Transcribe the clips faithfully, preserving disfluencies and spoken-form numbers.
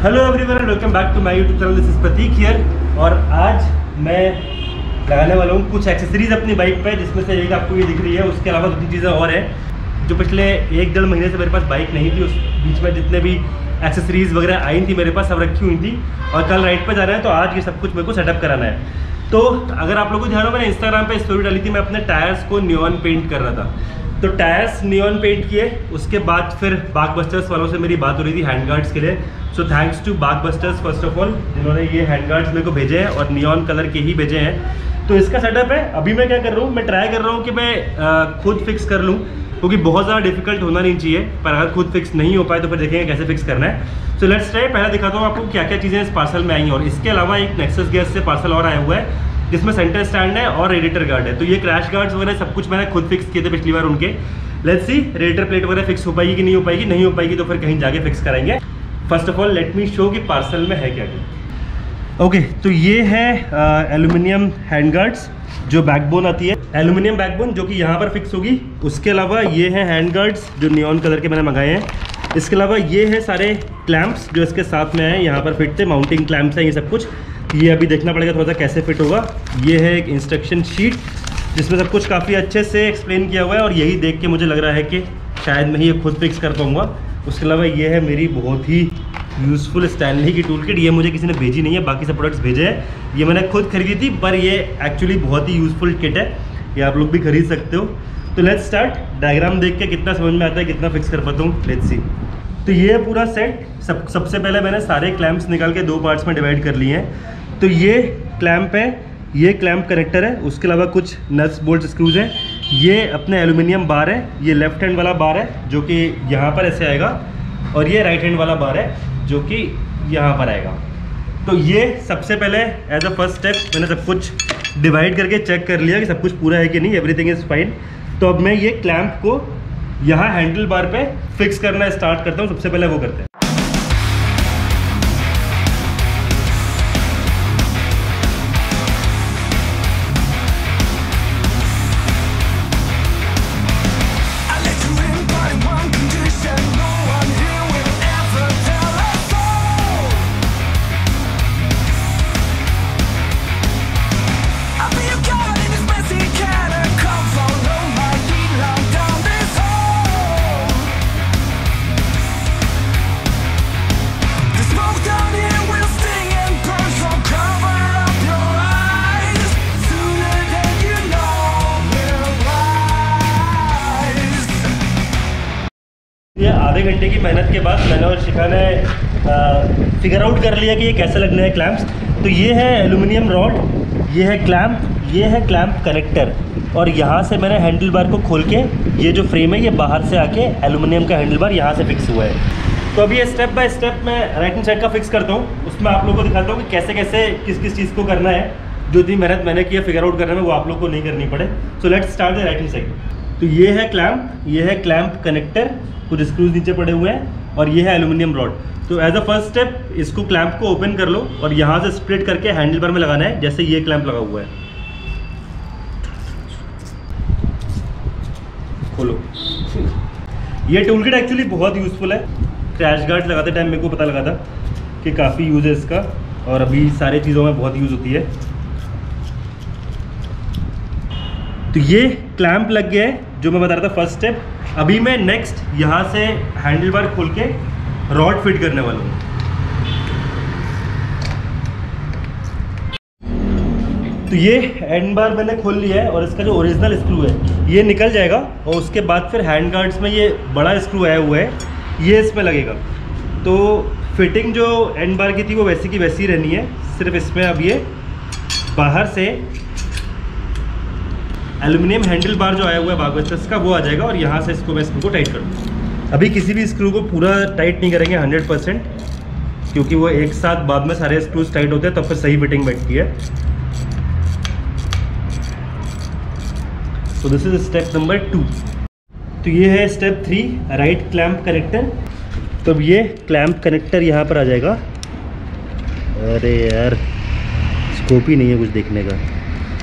Hello everyone, welcome back to my YouTube channel. This is Prateek here. और आज मैं लगाने वाला हूँ कुछ एक्सेसरीज अपनी बाइक पे, जिसमें से एक आपको ये दिख रही है। उसके अलावा दो तीन चीज़ें और हैं जो पिछले एक डेढ़ महीने से मेरे पास बाइक नहीं थी। उस बीच में जितने भी एक्सेसरीज वगैरह आई थी मेरे पास, सब रखी हुई थी। और कल राइड पर जा रहे हैं तो आज ये सब कुछ मेरे को सेटअप कराना है। तो अगर आप लोगों को ध्यान हो, मैंने इंस्टाग्राम पे स्टोरी डाली थी, मैं अपने टायर्स को नियॉन पेंट कर रहा था। तो टायर्स नियॉन पेंट किए, उसके बाद फिर बागबस्टर्स वालों से मेरी बात हो रही थी हैंड गार्ड्स के लिए। So thanks to Bagbusters first of all, जिन्होंने ये हैंड गार्ड्स मेरे को भेजे हैं और नियॉन कलर के ही भेजे हैं। तो इसका सेटअप है। अभी मैं क्या कर रहा हूँ, मैं ट्राई कर रहा हूँ कि मैं आ, खुद फिक्स कर लूँ, क्योंकि बहुत ज़्यादा डिफिकल्ट होना नहीं चाहिए। पर अगर खुद फिक्स नहीं हो पाए तो फिर देखेंगे कैसे फिक्स करना है। So let's try. पहले दिखाता हूँ आपको क्या क्या चीज़ें इस पार्सल में आई हैं। और इसके अलावा एक नेक्सस गैस से पार्सल और आया हुआ है, जिसमें सेंटर स्टैंड है और रेडिएटर गार्ड है। तो ये क्रैश गार्ड्स वगैरह सब कुछ मैंने खुद फिक्स किए थे पिछली बार उनके। लेट्स सी रेडिएटर प्लेट वगैरह फिक्स हो पाएगी कि नहीं हो पाएगी। नहीं हो पाएगी तो फिर कहीं जाके फिक्स कराएंगे। First of all let me show कि पार्सल में है क्या क्या। ओके, तो ये है एल्यूमिनियम हैंड गार्ड्स जो बैकबोन आती है, एल्यूमिनियम बैकबोन जो कि यहाँ पर फिक्स होगी। उसके अलावा ये है हैंड गार्ड्स जो नियॉन कलर के मैंने मंगाए हैं। इसके अलावा ये है सारे क्लैंप्स जो इसके साथ में है, यहाँ पर फिट थे। माउंटिंग क्लैंप्स हैं ये सब कुछ। ये अभी देखना पड़ेगा थोड़ा सा कैसे फिट होगा। ये है एक इंस्ट्रक्शन शीट जिसमें सब कुछ काफ़ी अच्छे से एक्सप्लेन किया हुआ है, और यही देख के मुझे लग रहा है कि शायद मैं ये खुद फिक्स कर पाऊँगा। उसके अलावा ये है मेरी बहुत ही यूज़फुल स्टैनली की टूल किट। ये मुझे किसी ने भेजी नहीं है, बाकी सब प्रोडक्ट्स भेजे हैं। ये मैंने खुद खरीदी थी, पर ये एक्चुअली बहुत ही यूज़फुल किट है। ये आप लोग भी खरीद सकते हो। तो लेट्स स्टार्ट। डायग्राम देख के कितना समझ में आता है, कितना फिक्स कर पाता हूँ, लेट्स सी। तो ये पूरा सेट सब सबसे पहले मैंने सारे क्लैंप्स निकाल के दो पार्ट्स में डिवाइड कर लिए हैं। तो ये क्लैंप है, ये क्लैंप कनेक्टर है। उसके अलावा कुछ नट्स बोल्ट स्क्रूज हैं। ये अपने एल्यूमिनियम बार है। ये लेफ्ट हैंड वाला बार है जो कि यहाँ पर ऐसे आएगा, और ये राइट हैंड वाला बार है जो कि यहाँ पर आएगा। तो ये सबसे पहले एज अ फर्स्ट स्टेप मैंने सब कुछ डिवाइड करके चेक कर लिया कि सब कुछ पूरा है कि नहीं, एवरीथिंग इज़ फाइन। तो अब मैं ये क्लैंप को यहाँ हैंडल बार पे फिक्स करना स्टार्ट करता हूँ। सबसे पहले वो करते हैं। ये आधे घंटे की मेहनत के बाद मैंने और शिखा ने फिगर आउट कर लिया कि ये कैसे लगने हैं क्लैंप्स। तो ये है एल्यूमिनियम रॉड, ये है क्लैंप, ये है क्लैंप कनेक्टर। और यहाँ से मैंने हैंडल बार को खोल के, ये जो फ्रेम है ये बाहर से आके एल्यूमिनियम का हैंडल बार यहाँ से फिक्स हुआ है। तो अभी ये स्टेप बाय स्टेप मैं राइट हैंड साइड का फिक्स करता हूँ। उसमें आप लोगों को दिखाता हूँ कि कैसे कैसे किस किस चीज़ को करना है। जो इतनी मेहनत मैंने किया फिगर आउट करने में, वो आप लोग को नहीं करनी पड़े। So let's start the right hand side. तो ये है क्लैंप, ये है क्लैंप कनेक्टर, कुछ स्क्रूज नीचे पड़े हुए हैं, और ये है एल्यूमिनियम रॉड। तो एज अ फर्स्ट स्टेप इसको क्लैंप को ओपन कर लो और यहाँ से स्प्लिट करके हैंडल बार में लगाना है, जैसे ये क्लैंप लगा हुआ है। खोलो। ये टूल किट एक्चुअली बहुत यूज़फुल है। क्रैश गार्ड लगाते टाइम मेरे को पता लगा था कि काफ़ी यूज़ है इसका, और अभी सारी चीज़ों में बहुत यूज़ होती है। तो ये क्लैंप लग गया है जो मैं बता रहा था फर्स्ट स्टेप। अभी मैं नेक्स्ट यहाँ से हैंडल बार खोल के रॉड फिट करने वाला हूँ। तो ये हैंड बार मैंने खोल लिया है, और इसका जो ओरिजिनल स्क्रू है ये निकल जाएगा, और उसके बाद फिर हैंड गार्ड्स में ये बड़ा स्क्रू आया हुआ है, ये इसमें लगेगा। तो फिटिंग जो एंड बार की थी वो वैसी की वैसी रहनी है, सिर्फ इसमें अब ये बाहर से एल्यूमिनियम हैंडल बार जो आया हुआ है बागबस्टर्स का, वो आ जाएगा। और यहाँ से इसको मैं स्क्रू को टाइट कर दूँ। अभी किसी भी स्क्रू को पूरा टाइट नहीं करेंगे हंड्रेड परसेंट, क्योंकि वो एक साथ बाद में सारे स्क्रूज टाइट होते हैं, तब फिर सही फिटिंग बैठती है। तो this is step number two. तो ये है step three, right clamp connector. तो ये क्लैंप कनेक्टर यहाँ पर आ जाएगा। अरे यार स्कोप ही नहीं है कुछ देखने का।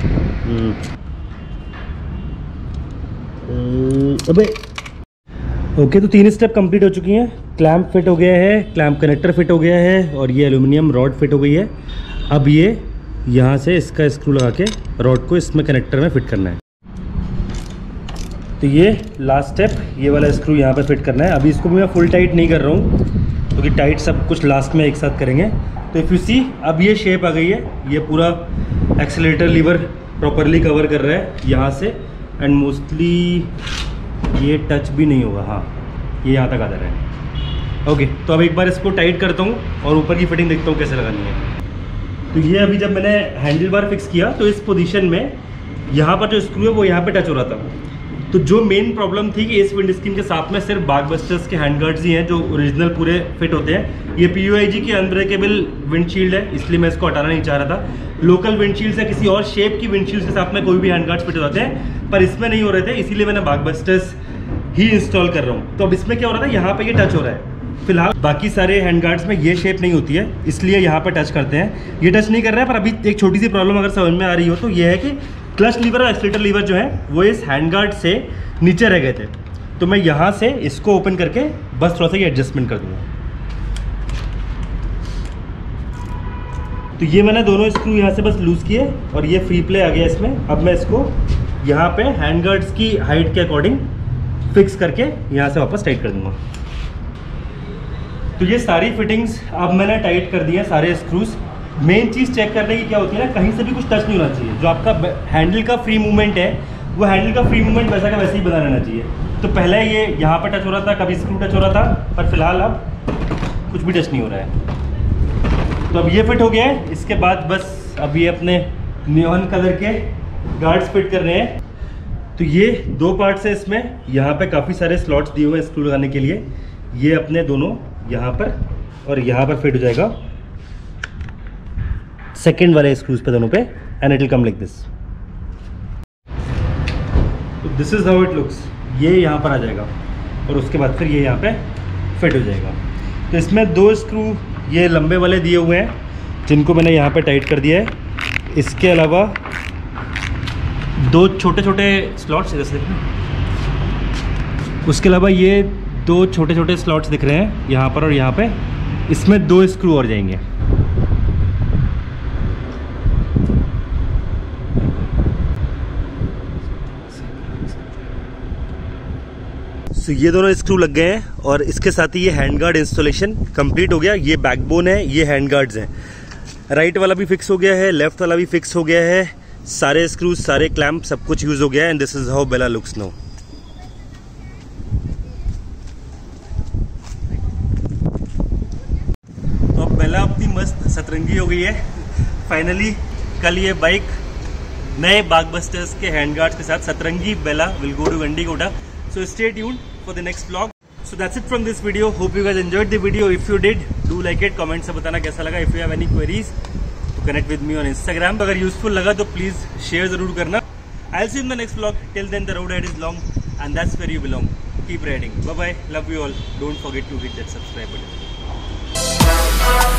अबे ओके, तो तीन स्टेप कंप्लीट हो चुकी हैं। क्लैंप फिट हो गया है, क्लैंप कनेक्टर फिट हो गया है और ये एल्यूमिनियम रॉड फिट हो गई है। अब ये यहाँ से इसका स्क्रू लगा के रॉड को इसमें कनेक्टर में फिट करना है। तो ये लास्ट स्टेप, ये वाला स्क्रू यहाँ पे फिट करना है। अभी इसको भी मैं फुल टाइट नहीं कर रहा हूँ क्योंकि तो टाइट सब कुछ लास्ट में एक साथ करेंगे। तो इफ़ यू सी, अब ये शेप आ गई है, ये पूरा एक्सेलेरेटर लीवर प्रॉपरली कवर कर रहा है यहाँ से, एंड मोस्टली ये टच भी नहीं होगा। हाँ, ये यहाँ तक आ जा रहा है। ओके, तो अब एक बार इसको टाइट करता हूँ और ऊपर की फिटिंग देखता हूँ कैसे लगानी है। तो ये अभी जब मैंने हैंडल बार फिक्स किया तो इस पोजीशन में यहाँ पर जो स्क्रू है वो यहाँ पे टच हो रहा था। तो जो मेन प्रॉब्लम थी कि इस विंड स्क्रीन के साथ में सिर्फ बागबस्टर्स के हैंड गार्ड्स ही हैं जो ओरिजिनल पूरे फिट होते हैं। ये पी यू आई जी की अनब्रेकेबल विंडशील्ड है, इसलिए मैं इसको हटाना नहीं चाह रहा था। लोकल विंडशील्ड या किसी और शेप की विंडशील्ड के साथ में कोई भी हैंड गार्ड्स फिट हो जाते हैं, पर इसमें नहीं हो रहे थे, इसीलिए मैंने बागबस्टर्स ही इंस्टॉल कर रहा हूँ। तो अब इसमें क्या हो रहा था, यहाँ पे ये टच हो रहा है। फिलहाल बाकी सारे हैंड गार्ड्स में ये शेप नहीं होती है, इसलिए यहाँ पे टच करते हैं। ये टच नहीं कर रहा है, पर अभी एक छोटी सी प्रॉब्लम अगर समझ में आ रही हो तो ये है कि क्लच लीवर और एक्सीलरेटर लीवर जो है वो इस हैंड गार्ड से नीचे रह गए थे। तो मैं यहाँ से इसको ओपन करके बस थोड़ा सा ये एडजस्टमेंट कर दूँगा। तो ये मैंने दोनों स्क्रू यहाँ से बस लूज़ किए और ये फ्री प्ले आ गया इसमें। अब मैं इसको यहाँ पे हैंड गार्ड्स की हाइट के अकॉर्डिंग फिक्स करके यहाँ से वापस टाइट कर दूँगा। तो ये सारी फिटिंग्स अब मैंने टाइट कर दी है, सारे स्क्रूज। मेन चीज़ चेक करने की क्या होती है ना, कहीं से भी कुछ टच नहीं होना चाहिए। जो आपका हैंडल का फ्री मूवमेंट है वो हैंडल का फ्री मूवमेंट वैसा का वैसे ही बना रहना चाहिए। तो पहले ये यहाँ पर टच हो रहा था, कभी स्क्रू टच हो रहा था, पर फिलहाल अब कुछ भी टच नहीं हो रहा है। तो अब ये फिट हो गया है। इसके बाद बस अब ये अपने नियॉन कलर के गार्ड्स फिट कर रहे हैं। तो ये दो पार्ट्स है इसमें, यहाँ पे काफ़ी सारे स्लॉट्स दिए हुए हैं स्क्रू लगाने के लिए। ये अपने दोनों यहाँ पर और यहाँ पर फिट हो जाएगा सेकेंड वाले स्क्रूज पे, दोनों पे, and it will come like this. तो this is how it looks. ये यहाँ पर आ जाएगा और उसके बाद फिर ये यहाँ पे फिट हो जाएगा। तो इसमें दो स्क्रू ये लंबे वाले दिए हुए हैं जिनको मैंने यहाँ पे टाइट कर दिया है। इसके अलावा दो छोटे छोटे स्लॉट्स जैसे, उसके अलावा ये दो छोटे छोटे स्लॉट्स दिख रहे हैं यहाँ पर और यहाँ पे, इसमें दो स्क्रू और जाएंगे। तो ये दोनों स्क्रू लग गए हैं और इसके साथ ही ये हैंड गार्ड इंस्टॉलेशन कंप्लीट हो गया। ये बैकबोन है, ये हैंड गार्ड्स हैं। राइट वाला भी फिक्स हो गया है, लेफ्ट वाला भी फिक्स हो गया है। सारे स्क्रूज, सारे क्लैंप, सब कुछ यूज हो गया है। And this is how Bela looks now. तो अब बेला अपनी मस्त सतरंगी हो गई है फाइनली। कल ये बाइक नए बागबस्टर्स के हैंड गार्ड्स के साथ Satrangi Bela will go to Gandikota. So stay tuned for the next vlog. So that's it from this video. Hope you guys enjoyed the video. If you did, do like it. Comment से बताना कैसा लगा. If you have any queries, to connect with me on Instagram. अगर useful लगा तो please share जरूर करना. I'll see you in the next vlog. Till then, the road ahead is long, and that's where you belong. Keep riding. Bye bye. Love you all. Don't forget to hit that subscribe button.